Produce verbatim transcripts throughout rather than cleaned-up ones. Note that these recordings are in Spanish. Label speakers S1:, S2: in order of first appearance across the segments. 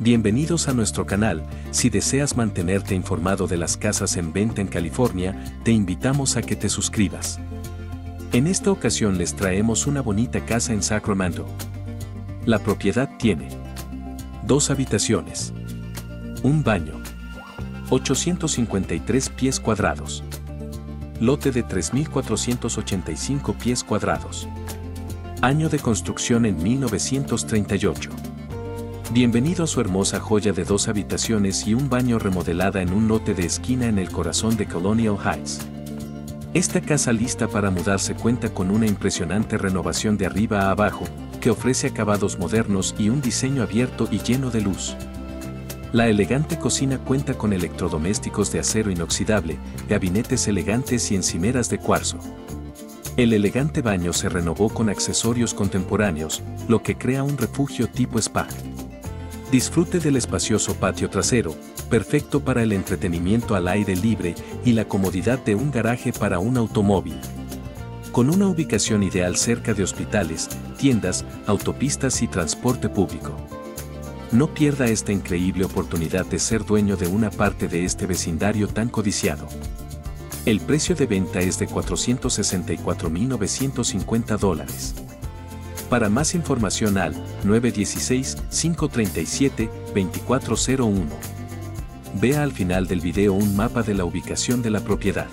S1: Bienvenidos a nuestro canal. Si deseas mantenerte informado de las casas en venta en California, te invitamos a que te suscribas. En esta ocasión les traemos una bonita casa en Sacramento. La propiedad tiene dos habitaciones, un baño, ochocientos cincuenta y tres pies cuadrados, lote de tres mil cuatrocientos ochenta y cinco pies cuadrados, año de construcción en mil novecientos treinta y ocho. Bienvenido a su hermosa joya de dos habitaciones y un baño remodelada en un lote de esquina en el corazón de Colonial Heights. Esta casa lista para mudarse cuenta con una impresionante renovación de arriba a abajo, que ofrece acabados modernos y un diseño abierto y lleno de luz. La elegante cocina cuenta con electrodomésticos de acero inoxidable, gabinetes elegantes y encimeras de cuarzo. El elegante baño se renovó con accesorios contemporáneos, lo que crea un refugio tipo spa. Disfrute del espacioso patio trasero, perfecto para el entretenimiento al aire libre y la comodidad de un garaje para un automóvil. Con una ubicación ideal cerca de hospitales, tiendas, autopistas y transporte público. No pierda esta increíble oportunidad de ser dueño de una parte de este vecindario tan codiciado. El precio de venta es de cuatrocientos sesenta y cuatro mil novecientos cincuenta dólares. Para más información al nueve uno seis, cinco tres siete, dos cuatro cero uno. Vea al final del video un mapa de la ubicación de la propiedad.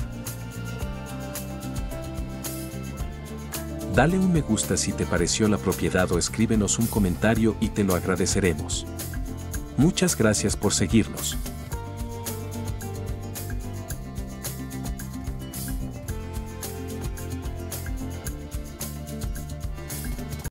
S1: Dale un me gusta si te pareció la propiedad o escríbenos un comentario y te lo agradeceremos. Muchas gracias por seguirnos.